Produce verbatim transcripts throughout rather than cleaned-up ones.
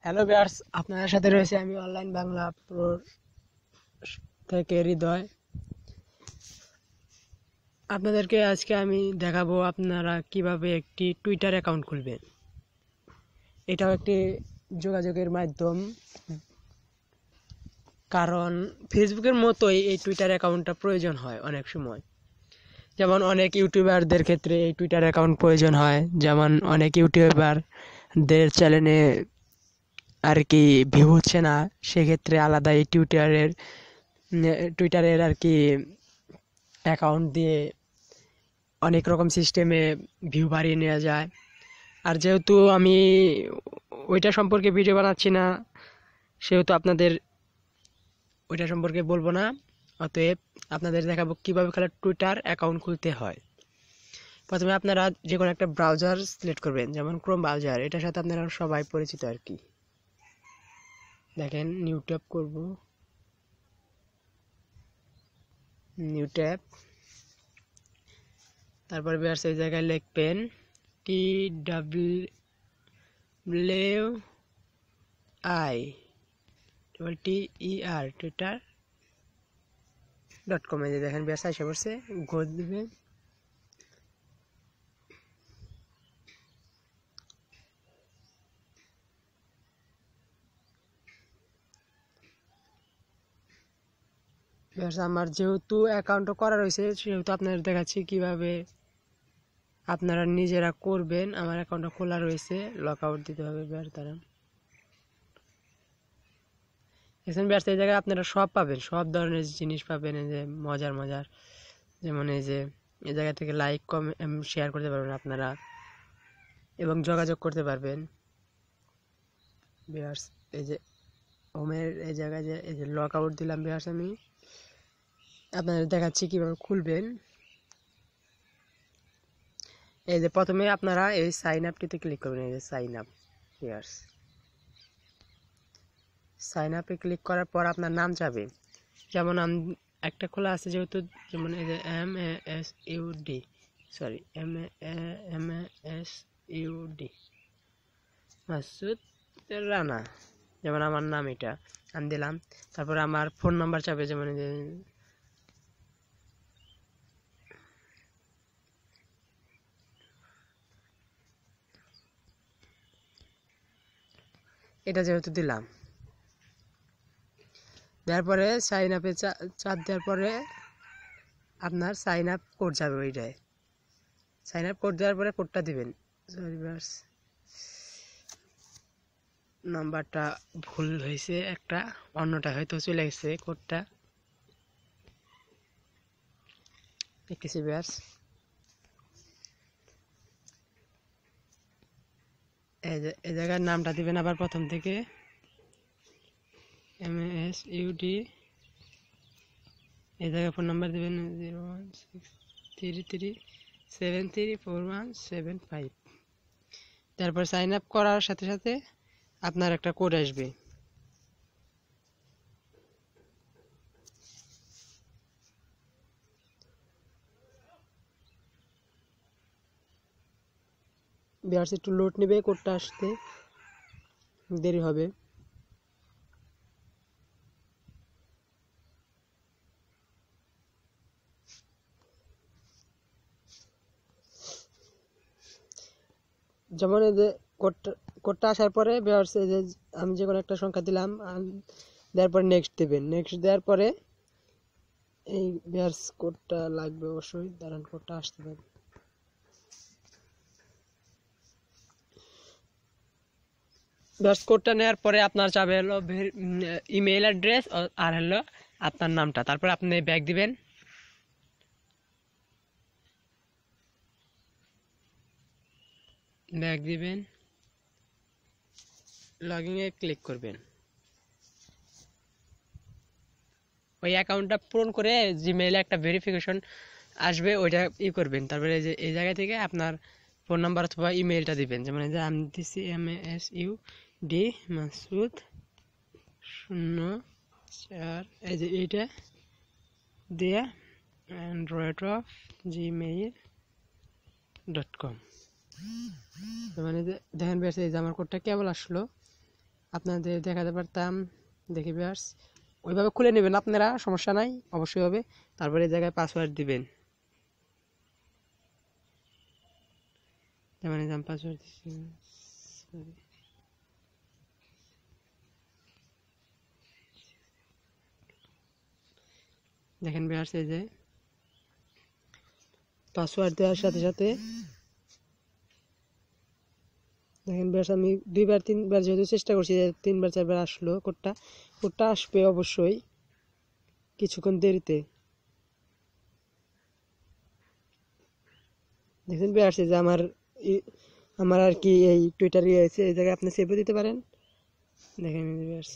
Hello viewers, আপনাদের সাথে রয়েছে আমি অনলাইন বাংলা প্রো থেকে হৃদয়। আপনাদেরকে আজকে আমি দেখাবো আপনারা কিভাবে একটি টুইটার অ্যাকাউন্ট খুলবেন। এটাও একটি যোগাযোগের মাধ্যম, কারণ ফেসবুকের মতোই এই টুইটার অ্যাকাউন্টটা প্রয়োজন হয় অনেক সময়। যেমন অনেক ইউটিউবারদের ক্ষেত্রে এই টুইটার অ্যাকাউন্ট প্রয়োজন হয়, যেমন অনেক ইউটিউবারদের চ্যানেলে আর কি ভিউ হচ্ছে না, সেক্ষেত্রে আলাদা এই টুইটারের টুইটারের আর কি অ্যাকাউন্ট দিয়ে অনেক রকম সিস্টেমে ভিউ বাড়িয়ে নেওয়া যায়। আর যেহেতু আমি ওইটা সম্পর্কে ভিডিও বানাচ্ছি না, সেহেতু আপনাদের ওইটা সম্পর্কে বলবো না। অতএব আপনাদের দেখাবো কীভাবে খেলার টুইটার অ্যাকাউন্ট খুলতে হয়। প্রথমে আপনারা যে কোনো একটা ব্রাউজার সিলেক্ট করবেন, যেমন ক্রোম ব্রাউজার। এটার সাথে আপনারা সবাই পরিচিত আর কি। দেখেন, নিউ ট্যাব করব, নিউ ট্যাব। তারপরে ভিউয়ার্স এই জায়গায় লিখবেন T W I double T E R Twitter dot com. এই যে দেখেন ভিউয়ার্স এসে পড়ছে, গো দিবেন। ভিউয়ার্স আমার যেহেতু অ্যাকাউন্টও করা রয়েছে, সেহেতু আপনাদের দেখাচ্ছি কিভাবে আপনারা নিজেরা করবেন। আমার অ্যাকাউন্টটা খোলা রয়েছে, লক আউট দিতে হবে। ভিউয়ার্স দাঁড়ান, এখানে ভিউয়ার্স এই জায়গায় আপনারা সব পাবেন, সব ধরনের জিনিস পাবেন। এই যে মজার মজার, যেমন এই যে এই জায়গা থেকে লাইক কমেন্ট শেয়ার করতে পারবেন আপনারা, এবং যোগাযোগ করতে পারবেন। ভিউয়ার্স এই যে হোমের এই জায়গায় যে এই যে লক আউট দিলাম। ভিউয়ার্স আমি আপনাদের দেখাচ্ছি কিভাবে খুলবেন। এই যে প্রথমে আপনারা এই সাইন আপটিতে ক্লিক করবেন। এই যে সাইন আপ। ভিউয়ার্স সাইন আপে ক্লিক করার পর আপনার নাম যাবে, যেমন আমি একটা খোলা আছে যেহেতু, যেমন এই যে M A S U D sorry M A M A S U D Masud Rana, যেমন আমার নাম এটা আমি দিলাম। তারপরে আমার ফোন নাম্বার চাবে, যেমন এই যে এটা যেহেতু দিলাম। দেওয়ার পরে সাইন আপে চাপ দেওয়ার পরে আপনার সাইন আপ কোড যাবে ওইটায়। সাইন আপ কোড দেওয়ার পরে কোডটা দিবেন। সরি বাস, নাম্বারটা ভুল হয়েছে, একটা অন্যটা হয়তো চলে গেছে কোডটা, দেখতেছি ব্যাস। এই যে এই জায়গার নামটা দিবেন আবার প্রথম থেকে, এম এস ইউডি। এই জায়গায় ফোন নাম্বার দেবেন zero one six three three seven three four one seven five. তারপর সাইন আপ করার সাথে সাথে আপনার একটা কোড আসবে। ভিউয়ার্স একটু লোড নেবে, কোডটা আসতে দেরি হবে। যেমন এই যে কোডটা কোডটা আসার পরে ভিউয়ার্স এই যে আমি যে কোনো একটা সংখ্যা দিলাম, দেওয়ার পরে নেক্সট দেবেন। নেক্সট দেওয়ার পরে এই ভিউয়ার্স কোডটা লাগবে অবশ্যই, দাঁড়ান কোডটা আসতে পারে। ভিউয়ার্স কোডটা নেওয়ার পরে আপনার চাবে হলো ইমেল অ্যাড্রেস আর হলো আপনার নামটা। তারপরে আপনি ব্যাক দিবেন। ব্যাক দিবেন, লগইনে ক্লিক করবেন। ওই অ্যাকাউন্টটা পূরণ করে জিমেইলে একটা ভেরিফিকেশন আসবে, ওইটা ই করবেন। তারপরে যে এই জায়গা থেকে আপনার ফোন নাম্বার অথবা ইমেলটা দিবেন, যেমন এই যে আমি দিচ্ছি M S U D Masud শূন্য চার, এই যে এইটা দিয়ে Android of Gmail dot com. মানে দেখেন বেশ, এই যে আমার কোডটা কেবল আসলো। আপনাদের দেখাতে পারতাম। দেখি ভিউয়ার্স, ওইভাবে খুলে নেবেন আপনারা, সমস্যা নাই, অবশ্যই হবে। তারপরে এই জায়গায় পাসওয়ার্ড দিবেন, যেমন এই যে আমি পাসওয়ার্ড দিচ্ছি। Sorry. দেখেন ভিউয়ার্স, এই যে পাসওয়ার্ড দেওয়ার সাথে সাথে দেখেন ভিউয়ার্স, আমি দুইবার তিনবার যেহেতু চেষ্টা করছি, তিনবার চারবার আসলো কোডটা। কোডটা আসবে অবশ্যই কিছুক্ষণ দেরিতে। দেখেন ভিউয়ার্স, যে আমার আমার আর কি এই টুইটার ইয়ে আছে, এই জায়গায় আপনি সেভও দিতে পারেন। দেখেন viewers,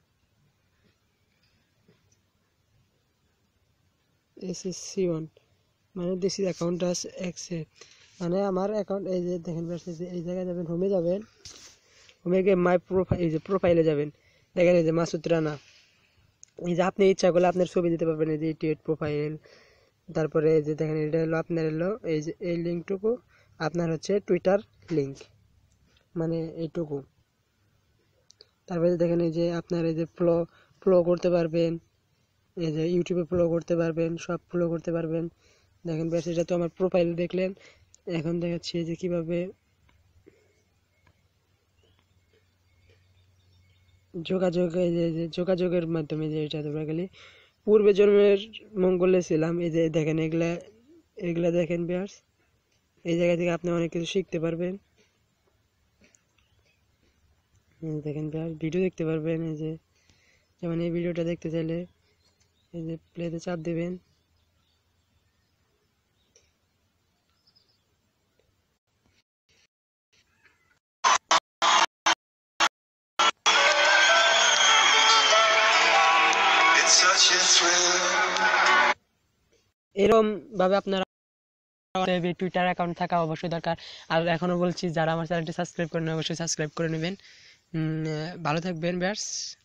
S S C one মানে this is account us accept, মানে আমার অ্যাকাউন্ট। এই যে দেখেন ভিউয়ার্স, এই জায়গায় যাবেন, হোমে যাবেন, হোমে গিয়ে মাই প্রোফাইল, এই যে প্রোফাইলে যাবেন। দেখেন এই যে মাসুদ রানা, এই যে আপনি ইচ্ছা করলে আপনার ছবি দিতে পারবেন, এই যে ইউটিউব প্রোফাইল। তারপরে এই যে দেখেন, এটা হলো আপনার হলো এই যে এই লিঙ্কটুকু আপনার হচ্ছে টুইটার লিঙ্ক, মানে এইটুকু। তারপরে দেখেন এই যে আপনার এই যে ফলো ফলো করতে পারবেন, এই যে ইউটিউবে ফলো করতে পারবেন, সব ফলো করতে পারবেন। দেখেন ব্যাস, এটা তো আমার প্রোফাইল দেখলেন। এখন দেখাচ্ছি যে কিভাবে যোগাযোগ, এই যে যোগাযোগের মাধ্যমে, যে এটা তোমরা গেলে পূর্বে জন্মের মঙ্গলে ছিলাম। এই যে দেখেন এগুলা এগুলা দেখেন বিয়ার্স, এই জায়গা থেকে আপনি অনেক কিছু শিখতে পারবেন। দেখেন বিয়ার্স, ভিডিও দেখতে পারবেন। এই যে যেমন এই ভিডিওটা দেখতে চাইলে এই যে প্লেতে চাপ দেবেন। এরকম ভাবে আপনারা টুইটার অ্যাকাউন্ট থাকা অবশ্যই দরকার। আর এখনো বলছি, যারা আমার চ্যানেলটি সাবস্ক্রাইব করেন অবশ্যই সাবস্ক্রাইব করে নেবেন। ভালো থাকবেন ভিউয়ার্স।